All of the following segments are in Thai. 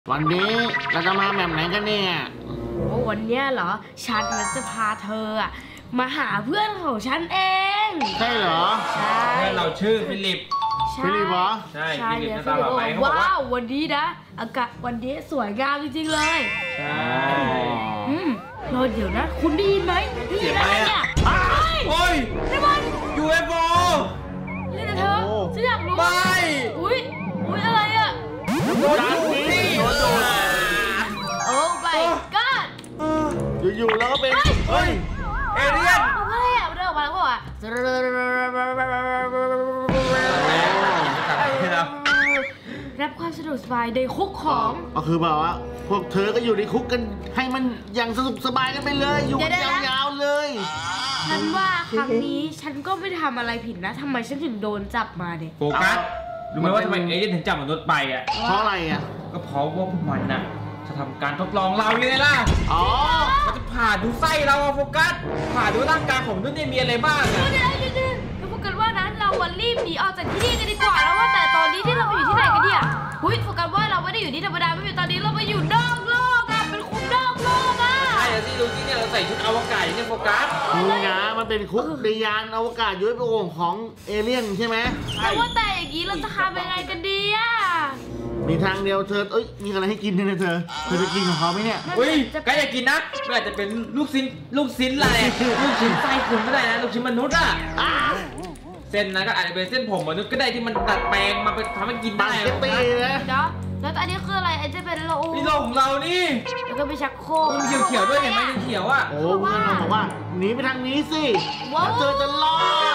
วันนี้เราจะมาแบบไหนกันเนี่ยโอ้วันนี้เหรอฉันจะพาเธอมาหาเพื่อนของฉันเองใช่เหรอใช่เพื่อนเราชื่อฟิลิปฟิลิปเหรอใช่ฟิลิปนะตาหล่อไหมเขาบอกว่าวันนี้นะอากาศวันนี้สวยงามจริงๆเลยใช่รอเดี๋ยวนะคุณได้ยินไหมได้ยินอะไรเนี่ยโอ้ยนี่มัน UFO นี่นะเธอฉันอยากรู้ไม่อุ้ยอะไรอ่ะโดนโอ้ my god อยู่ๆแล้วก็เป็นเฮ้ยเอเลี่ยนอะไรอ่ะมันเดินออกมาแล้วก็ว่ารับความสะดวกสบายในคุกของก็คือแบบว่าพวกเธอก็อยู่ในคุกกันให้มันอย่างสนุกสบายกันไปเลยอยู่ยาวๆเลยฉันว่าครั้งนี้ฉันก็ไม่ทำอะไรผิดนะทำไมฉันถึงโดนจับมาเนี่ยโฟกัสรู้ไหมว่าทำไมเอเลี่ยนถึงจับมนุษย์ไปเพราะอะไรก็เพราะว่าพวกมันจะทำการทดลองเราเลยล่ะมันจะผ่าดูไส้เราโฟกัสผ่าดูร่างกายของมนุษย์เนี่ยมีอะไรบ้างก็โฟกัสว่านั้นเรารีบหนีออกจากที่นี่กันดีกว่าแล้วว่าแต่ตอนนี้ที่เราไปอยู่ที่ไหนกันเนี่ยโฟกัสว่าเราไม่ได้อยู่ที่ธรรมดาไม่เป็นตอนนี้เราไปอยู่นอกโลกเป็นคุกนอกโลกใช่แล้วที่ดูที่เนี่ยเราใส่ชุดอวกาศเนี่ยโฟกัสนี่นะมันเป็นคุกในยานอวกาศUFOของเอเลี่ยนใช่ไหมแต่ว่าแต่อย่างนี้เราจะทำยังไงกันดีมีทางเดียวเธอมีอะไรให้กินเนี่ยเธอจะกินของเขาไหมเนี่ยก็อยากกินนะก็อาจจะเป็นลูกชิ้นอะไรลูกชิ้นไส้คุณก็ได้นะลูกชิ้นมนุษย์เส้นนะก็อาจจะเป็นเส้นผมมนุษย์ก็ได้ที่มันตัดแปลงมาเป็นทำให้กินได้นะแล้วอันนี้คืออะไรไอ้จะเป็นโลของเรานี่แล้วก็มีชักโครกมันเขียวด้วยเห็นไหมเขียวโอ้เพื่อนเราบอกว่าหนีไปทางนี้สิเธอจะรอด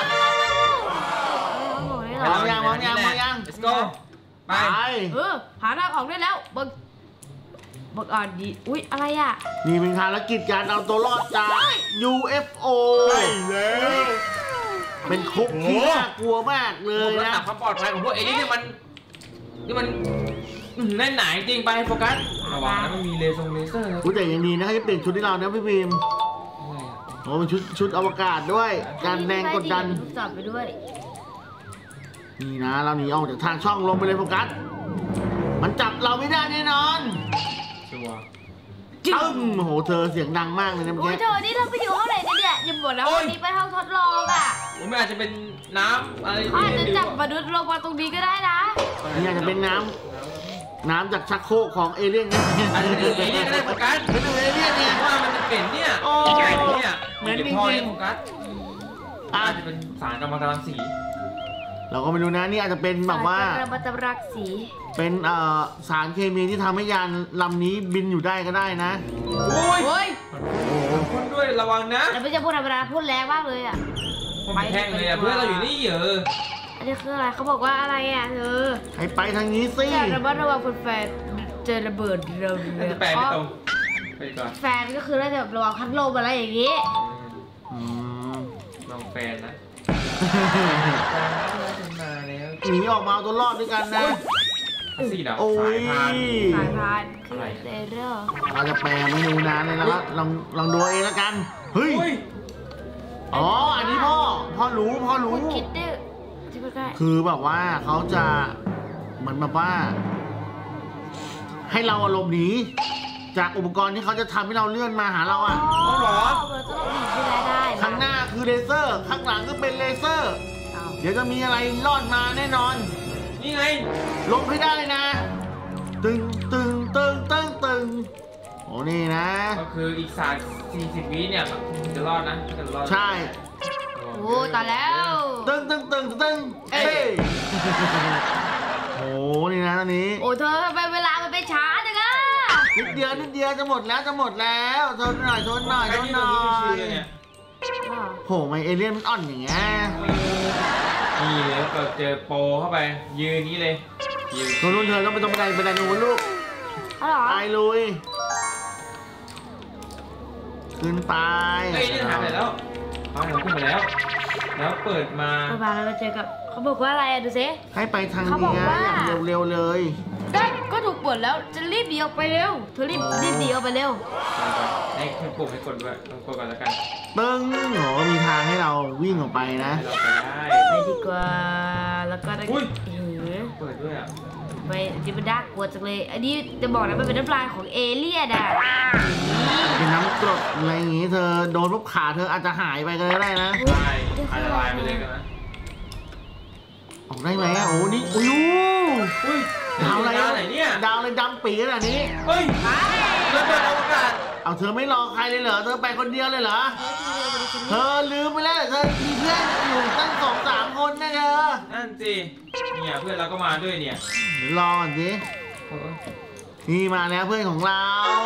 มองยังlet's go ไปหาทางออกได้แล้วบักอ่านดีอุ๊ยอะไรนี่เป็นภารกิจการเอาตัวรอดจาก UFO แล้วเป็นคุกที่น่ากลัวมากเลยนะความปลอดภัยของพวกเอเลี่ยนนี่มันแน่นหนาจริงไปโฟกัสระวังนะมันมีเลเซอร์นะแต่ยังดีนะเขาจะเปลี่ยนชุดที่เรานะพี่พิมโอ้เป็นชุดอวกาศด้วยการแรงกดดันจับไปด้วยนี่นะเราหนีออกจากทางช่องลงไปเลยโฟกัสมันจับเราไม่ได้แน่นอนชัวร์โอ้โหเธอเสียงดังมากเลยนะเมื่อกี้เธอนี่เราไปอยู่ห้องไหนกันเนี่ยยังบอกแล้ววันนี้ไปห้องทดลองมันอาจจะเป็นน้ำอะไรอาจจะจับมนุษย์ลงมาตรงนี้ก็ได้นะนี่อาจจะเป็นน้ำจากชักโครกของเอเลี่ยนนะอาจจะเป็นเอเลี่ยนก็ได้โฟกัสเป็นเอเลี่ยนเนี่ยว่ามันจะเป็นเนี่ยเหมือนจริงโฟกัสอาจจะเป็นสารกัมมันตรังสีเราก็ไม่รู้นะนี่อาจจะเป็นแบบว่ารักสีเป็นสารเคมีที่ทำให้ยานลำนี้บินอยู่ได้ก็ได้นะโอ้ยคุณด้วยระวังนะแต่ไม่ใช่พูดธรรมดาพูดแรงมากเลยไปแข่งเลยเพื่อนเราอยู่นี่เยอะอันนี้คืออะไรเขาบอกว่าอะไรเธอให้ไปทางนี้สิระวังแฟนเจอระเบิดเร็วแฟนไม่ตรงไปก่อนแฟนก็คือน่าจะระวังพัดลมอะไรอย่างนี้ลองแฟนนะหนีออกมาตัวรอดด้วยกันนะโอ้ยสายพานอะไรเด้อเราจะแปลไม่รู้นานเลยแล้วลองดูเองแล้วกันเฮ้ยอันนี้พ่อรู้คิดดื้อคือแบบว่าเขาจะเหมือนแบบว่าให้เราอารมณ์หนีจากอุปกรณ์ที่เขาจะทำให้เราเลื่อนมาหาเราเหรอข้างหน้าคือเลเซอร์ข้างหลังก็เป็นเลเซอร์เดี๋ยวจะมีอะไรรอดมาแน่นอนนี่ไงลงให้ได้นะตึงโอ้นี่นะก็คืออีก40 วิเนี่ยจะรอดนะจะรอดใช่โอ้ตายแล้วตึงเอ้ยโอ้นี่นะตอนนี้โอ้เธอไปเวลามันไปช้าจังนิดเดียวจะหมดแล้วทนหน่อยโหไม่เอเลี่ยนมันอ่อนอย่างเงี้ยนี่แล้วก็เจอโปเข้าไปยืนนี้เลยนู่นเธอต้องไปตรงบันไดนู่นลูกไปลุยขึ้นไปนี่ทำไปแล้วเอาหัวขึ้นไปแล้วเปิดมาเราเจอกับเขาบอกว่าอะไรดูซิให้ไปทางนี้อย่างเร็วเลยก็ถูกเปิดแล้วจะรีบหนีออกไปเร็วเธอรีบหนีออกไปเร็วให้ปุ่มให้กดด้วยต้องกดก่อนแล้วกันมีทางให้เราวิ่งออกไปนะเราไปดีกว่าแล้วก็ได้เปิดด้วยไปดิบน่ากลัวจังเลยอันนี้จะบอกนะมันเป็นน้ำลายของเอเลี่ยนอ่ะเป็นน้ำกรดอะไรอย่างงี้เธอโดนลูกขาเธออาจจะหายไปก็ได้นะใช่อันตรายไปเลยกันนะออกได้ไหมโอ้นี่อุ้ยอุ้ยดาวอะไรดาวไหนเนี่ยดาวอะไรดำปีขนาดนี้เฮ้ยระเบิดอวกาศเอาเธอไม่รอใครเลยเหรอเธอไปคนเดียวเลยเหรอเธอลืมไปแล้วเธอมีเพื่อนอยู่ตั้ง2-3 คนนะเธอนั่นสิเนี่ยเพื่อนเราก็มาด้วยเนี่ยเดี๋ยวรอก่อนสินี่มาแล้วเพื่อนของเรา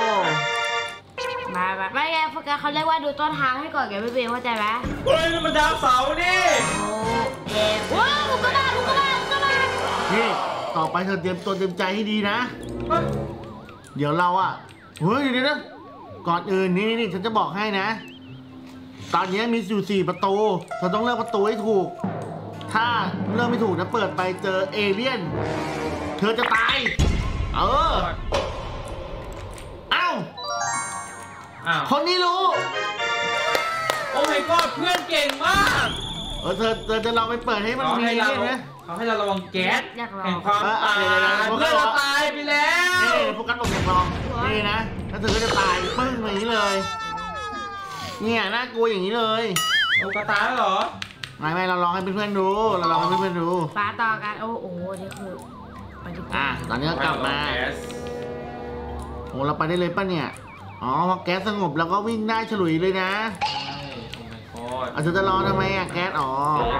มาไม่ไงโฟกัสเขาเรียกว่าดูต้นทางให้ก่อนแกไม่เป็นเข้าใจไหมเฮ้ยนี่มันดาวเสาร์นี่โอ้เอ๋ว้าวลูกกระบาดนี่ต่อไปเธอเตรียมตัวเตรียมใจให้ดีนะเฮ้ยเดี๋ยวเราอ่ะเฮ้ยเดี๋ยวนะก่อนอื่นนี่ฉันจะบอกให้นะ ตอนนี้มีอยู่4 ประตูเธอต้องเลือกประตูให้ถูก ถ้าเลือกไม่ถูกนะเปิดไปเจอเอเลี่ยน เธอจะตายเออเอ้าอ้าวคนนี้รู้โอ้ my god เพื่อนเก่งมากเธอจะลองไปเปิดให้มันเขามีให้เอเราเลี่ยนนะเขาให้เราระวังแก๊สอยากลอแห่งงความตายเดี๋ยวๆๆเพื่อนเราตายไปแล้วนี่พวกกันหลบอย่างลองนี่นะแล้วเธอก็จะตายปึ้งอย่างนี้เลยเนี่ยน่ากลัวอย่างนี้เลยโอ้กระตายแล้วเหรอไม่เราลองให้เพื่อนๆดูเราลองให้เพื่อนๆดูฟ้าต่อกันโอ้โหนี่คือไปดีกว่าตอนนี้ก็กลับมาแก๊สโอ้เราไปได้เลยป่ะเนี่ยอ๋อพอแก๊สสงบแล้วก็วิ่งได้ฉลุยเลยนะใช่โอ้ my god เธอจะรอทำไมอ่ะแก๊สอ๋อ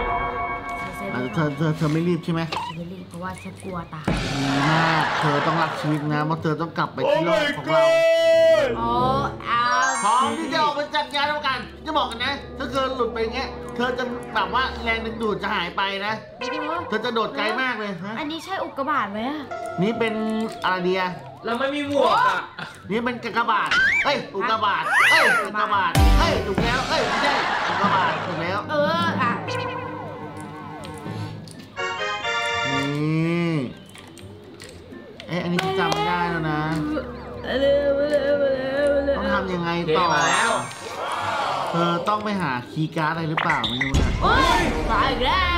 เธอไม่รีบใช่ไหมฉันไม่รีบเพราะว่าฉันกลัวตายดีมากเธอต้องรักชีวิตนะเพราะเธอต้องกลับไปที่โลกของเราโอ้เอาพร้อมที่จะออกไปจัดยานอวกาศจะบอกกันนะ ถ้าเธอหลุดไปอย่างเงี้ย เธอจะแบบว่าแรงดึงดูดจะหายไปนะ เธอจะโดดไกลมากเลยฮะอันนี้ใช่อุกกาบาตไหมอะนี่เป็นอะไรเดียเราไม่มีหมวกอ่ะนี่เป็นกากบาทเอ้ย อุกกาบาตเอ้ย อุกกาบาตเอ้ย ถูกแล้ว เอ้ย ไม่ใช่ อุกกาบาตถูกแล้วอ่ะนี่ อันนี้จำไม่ได้แล้วนะ ต้องทำยังไงเทต่อมาแล้วเธอต้องไปหาคีย์การ์ดอะไรหรือเปล่าไม่รู้นะโอ้ยตายอีกแล้ว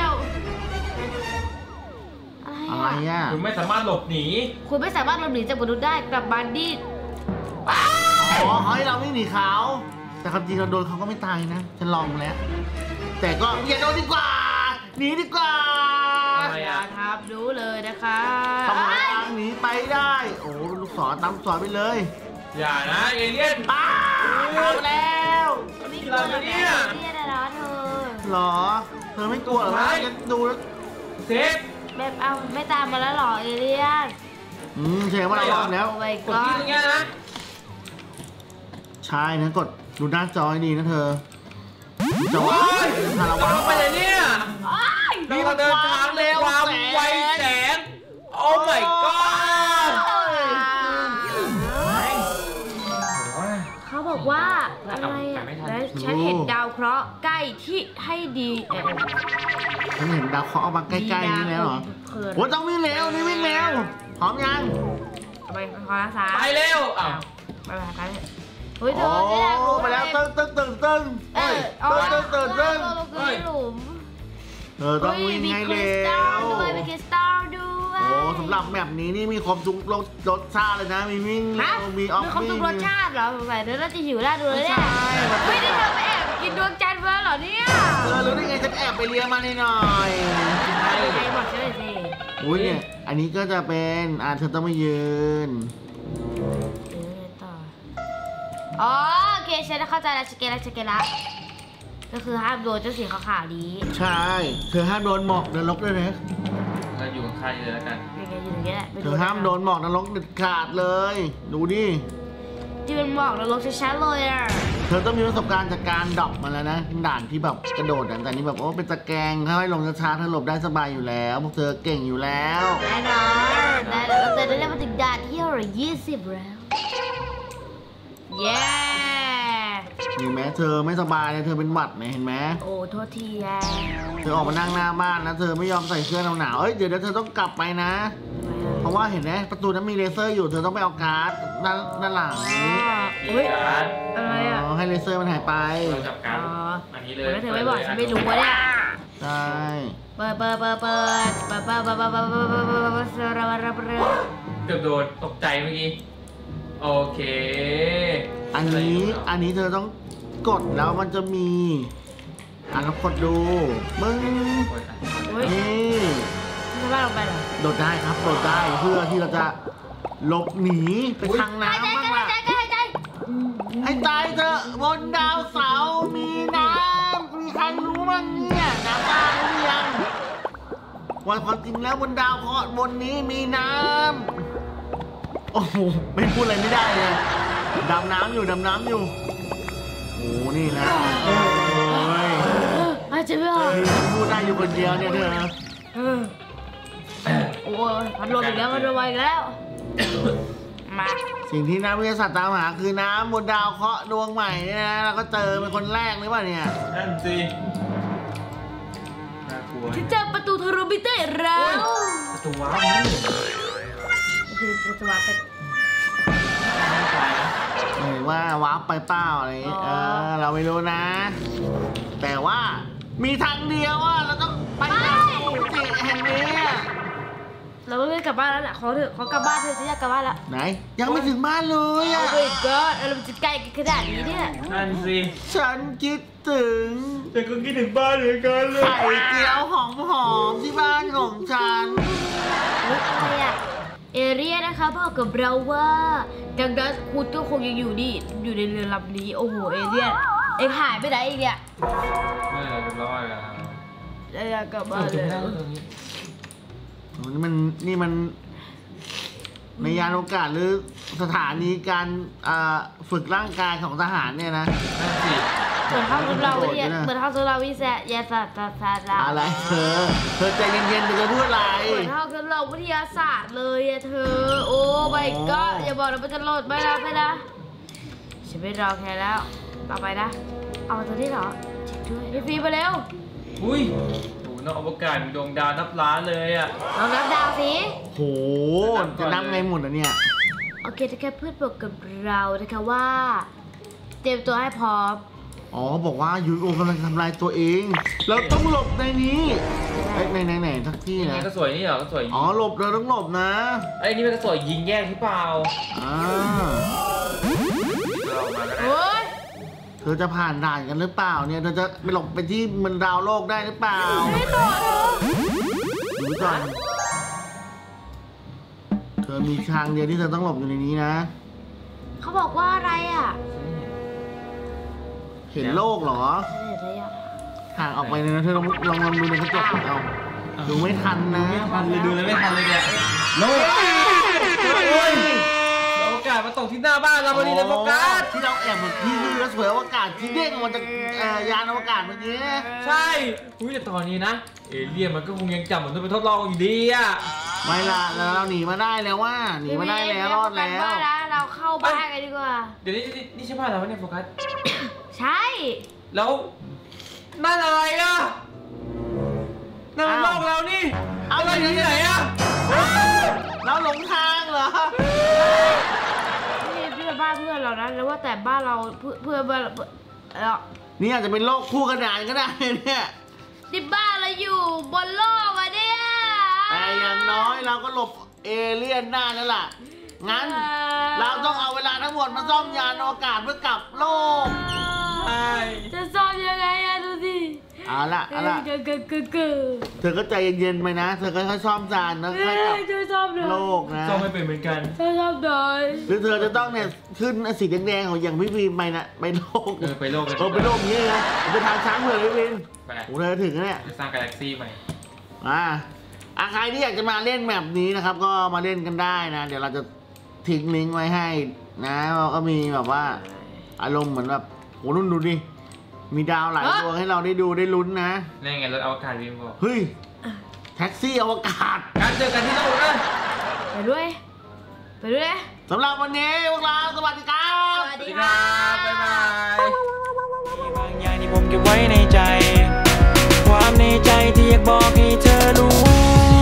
อะไรอ่ะคุณไม่สามารถหลบหนีคุณไม่สามารถหลบหนีจากมนุษย์ได้กลับบ้านดิอ๋อเขาให้เราวิ่งหนีเขาแต่ความจริงเราโดนเขาก็ไม่ตายนะ ฉันลองมาแล้ว แต่ก็อย่าโดนดีกว่า หนีดีกว่าอะไรอย่าอ่ะทำรู้เลยนะคะต้องหาทางหนีไปได้ โอ้ลูกศรตามลูกศรไปเลยอย่านะเอเลี่ยนป้าตามมาแล้วไม่กลัวหรอกนะเนี่ยนะเธอหรอ เธอไม่กลัวเหรอวะฉันดูแล้วเซฟแบบเอาไม่ตามมาแล้วหรอเอเลี่ยนแสดงว่าเราลองแล้วโอ้ my กดที่ตรง god เนี้ยนะใช่นะกดดูหน้าจอให้ดีนะเธอจอโอ้ยคารเราวะไปเลยเนี่ยนี่เรามันเดินทางเร็วความไวแสง โอ้ my god เขาบอกว่าอะไรอ่ะและฉันเห็นดาวเคราะห์ใกล้ที่ให้ดีแอบฉันเห็นดาวเคราะห์ออกมาใกล้ๆนี่แล้วเหรอเพลินโอ้ต้องวิ่งเร็วนี่วิ่งเร็วพร้อมยังไปขอรักษาไปเร็วอ้าวไปเฮ้ยเธโอ้อจะอยากรู้ไปแล้วตึ้งตึ้งตึ้งตึ้งเอเฮ้ยอตึ้งตึ้งตึ้งตึ้งเฮ้ยหลุมเธอต้องวิ่งให้คริเร็สตัลวด้วยมีคริสตัลด้วยโอ้สำหรับแบบนี้นี่มีครบทุกรสชาติเลยนะ มีวิ่งฮะมีออฟมีครบทุวิ่กงรสชาติเหรอสงสัยเดี๋ยวเราจะหิวแล้วดูเลยเนี่ยใช่ไม่ได้เธอไปแอบกินดวงจันทร์มาเหรอเนี่ยเธอรู้ได้ไงฉันแอบไปเลี้ยงมาหน่อยใครบอกฉันเลยสิอุ้ยเนี่ยอันนี้ก็จะเป็นเธอต้องมายืนต่ออ๋อโอเคฉันเข้าใจแล้วสเกลละก็คือห้ามโดนเจ้าสีขาวๆนี้ใช่ เธอห้ามโดนหมอกนรกด้วยนะเราอยู่ข้างๆเลยแล้วกันยังไงอยู่อย่างเงี้ยแหละเธอห้ามโดนหมอกนรกเด็ดขาดเลย ดูดิที่เป็นหมอกนรกชัดๆเลยอ่ะเธอต้องมีประสบการณ์จากการดรอปมาแล้วนะด่านที่แบบกระโดดแต่นี่แบบโอ้เป็นตะแกรงค่อยๆลงช้าๆเธอหลบได้สบายอยู่แล้วพวกเธอเก่งอยู่แล้วแน่นอนได้แล้วแต่ได้มาถึงด่านที่20แล้วเย้เห็นไหมเธอไม่สบายเลยเธอเป็นหวัดเนี่ยเห็นไหมโอ้โทษทีแย่เธอออกมานั่งหน้าบ้านนะเธอไม่ยอมใส่เสื้อหนาวๆเอ้ยเดี๋ยวเธอต้องกลับไปนะ เพราะว่าเห็นไหมประตูนั้นมีเลเซอร์อยู่เธอต้องไปเอาการ์ดด้านหลังอุ้ยการ์ดอะไรอ่ะให้เลเซอร์มันหายไปเราจับการ์ดอันนี้เลยแล้วเธอไม่บอกฉันไม่รู้วะเนี่ยใช่เปิดเกือบโดนตกใจเมื่อกี้โอเคอันนี้เธอต้องกดแล้วมันจะมีลองกดดูมึงเฮ้ยนี่จะบ้าลงไปเหรอโดดได้ครับโดดได้เพื่อที่เราจะหลบหนีไปทางน้ำบ้างล่ะให้ตายเถอะบนดาวเสาร์มีน้ำมีใครรู้บ้างเนี่ยน้ำบ้างหรือยังวันความจริงแล้วบนดาวเคราะห์บนนี้มีน้ำโอ้โหไม่พูดอะไรไม่ได้เลยดำน้ำอยู่โอ้โหนี่นะโอ้ยอาจจะไม่ออกนี่พูดได้อยู่คนเดียวเนี่ยเธอโอ้ยพัดลมอีกแล้วมาสิ่งที่นักวิทยาศาสตร์ตามหาคือน้ำบนดาวเคราะห์ดวงใหม่เนี่ยนะเราก็เจอเป็นคนแรกหรือเปล่าเนี่ยนั่นสิน่ากลัวฉันเจอประตูเทอร์โรมิเตอร์แล้วประตูว้าวนี่คือประตูวาร์ปไม่ตายนะหรือว่าวาร์ปไปเปล่าอะไรอย่างงี้เราไม่รู้นะ แต่ว่ามีทางเดียวว่าเราต้องไปยังจุดแห่งนี้เราไม่กลับบ้านแล้วแหละขอกลับบ้านเธอฉันอยากกลับบ้านแล้วไหนยังไม่ถึงบ้านเลยอ่ะโอ้ยก็เราจะใกล้กันขนาดนี้เนี่ยนั่นสิฉันคิดถึงแต่ก็คิดถึงบ้านเหมือนกันเลยไข่เจียวหอมๆที่บ้านของฉันอะไรอะเอเรียนะคะบอกกับเราว่าดังดัสคูดก็คงยังอยู่ในเรือลำนี้โอ้โหเอเรียเอ็งหายไปไหนอีกเนี่ยไม่เราจะรอดแล้วอยากกลับบ้านเลยนี่มันในยานอวกาศหรือสถานีการฝึกร่างกายของทหารเนี่ยนะนั่นสิเหมือนห้องทดลองวิทยาเหมือนห้องทดลองวิทยาศาสตร์อะไรเธอใจเย็นๆเธอจะพูดอะไรเหมือนห้องทดลองวิทยาศาสตร์เลยอะเธอโอ้ไม่ก็อย่าบอกนะมันจะโหลดไม่นะฉันไม่รอแค่แล้วต่อไปนะเอาตัวนี้เหรอช่วยพี่ไปเร็วอุ้ยโหนอกอวกาศมีดวงดาวนับล้านเลยอ่ะลองนับดาวสิโหจะนับไงหมดอ่ะเนี่ยโอเคนะคะเพื่อนบอกกับเรานะคะว่าเตรียมตัวให้พร้อมอ๋อบอกว่ายูโอกำลังทำลายตัวเอง เราต้องหลบในนี้ไหนทักที่นี่นะก็สวยนี่เหรอก็สวยอ๋อหลบเราต้องหลบนะไอ้นี่มันก็สวยยิงแยกหรือเปล่าอ่าเราออกมาก็ได้โอ้ยเธอจะผ่านด่านกันหรือเปล่าเนี่ยเธอจะไปหลบไปที่มันดาวโลกได้หรือเปล่าไม่ต่อเธอดูก่อนเธอมีทางเดียวที่เธอต้องหลบอยู่ในนี้นะเขาบอกว่าอะไรอ่ะเห็นโลกเหรอ ห่างออกไปเลยนะเธอลองดูในกระจกเอาดูไม่ทันนะไม่ทันเลยดูแล้วไม่ทันเลยเนี่ยโลกโอ้ยอวกาศมาตกที่หน้าบ้านเราพอดีเลยโฟกัสที่เราแอบเหมือนที่แล้วสวยอวกาศที่เด้งออกมาจากยานอวกาศเมื่อกี้ใช่อุ้ยแต่ตอนนี้นะเอเลี่ยนมันก็คงยังจับมันต้องไปทดลองอยู่ดีอ่ะไม่ละแล้วเราหนีมาได้แล้วว่าหนีมาได้แล้วรอดแล้วเราเข้าบ้านกันดีกว่าเดี๋ยวนี่ใช่บ้านเราเนี่ยโฟกัสใช่แล้วนั่นอะไรอ่ะนั่นมันโลกเรานี่เอาเราอยู่ที่ไหนอ่ะเราหลงทางเหรอนี่เป็นบ้านเพื่อนเรานะแล้วว่าแต่บ้านเราเพื่อนบ้านเรานี่อาจจะเป็นโลกคู่ขนานก็ได้เนี่ยที่บ้านเราอยู่บนโลกอะเนี่ยแต่อย่างน้อยเราก็หลบเอเลี่ยนได้แล้วล่ะงั้นเราต้องเอาเวลาทั้งหมดมาซ่อมยานอวกาศเพื่อกลับโลกใช่จะซ่อมยังไงอะดูสิเอาละเเธอก็ใจเย็นๆไปนะเธอก็ค่อยๆซ่อมจานนะค่อยๆกลับช่วยซ่อมหน่อยโลกนะซ่อมไม่เป็นเหมือนกันช่วยซ่อมหน่อยหรือเธอจะต้องเนี่ยขึ้นสีแดงๆของอย่างพี่ฟิล์มไปนะไปโลกไปโลกกันไปโลกนี้นะไปทางช้างเผือกพี่ฟิล์มไปโอ้เธอถึงแล้วเนี่ยสร้างกาแล็กซี่ใหม่ใครที่อยากจะมาเล่นแมปนี้นะครับก็มาเล่นกันได้นะ เดี๋ยวเราจะทิ้งลิงก์ไว้ให้นะเราก็มีแบบว่าอารมณ์เหมือนแบบโหนุ่นดูดิมีดาวหลายดวงให้เราได้ดูได้ลุ้นนะนี่ไงรถอวกาศวิมบอกเฮ้ยแท็กซี่อวกาศการเจอกันที่โลกนะไปด้วยสำหรับวันนี้พวกเราสวัสดีครับสวัสดีครับบ๊ายบายมีบางอย่างที่ผมเก็บไว้ในใจ ความในใจที่อยากบอกให้เธอรู้